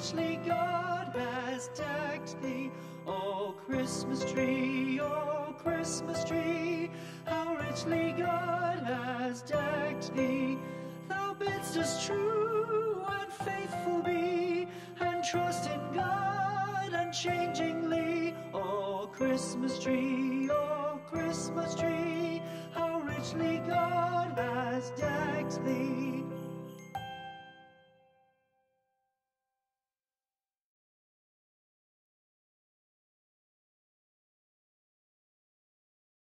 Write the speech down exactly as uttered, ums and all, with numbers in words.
richly God has decked thee. O Christmas tree, O Christmas tree, how richly God has decked thee. Thou bidst us true and faithful be, and trust in God unchangingly. O Christmas tree, O Christmas tree, how richly God has decked thee.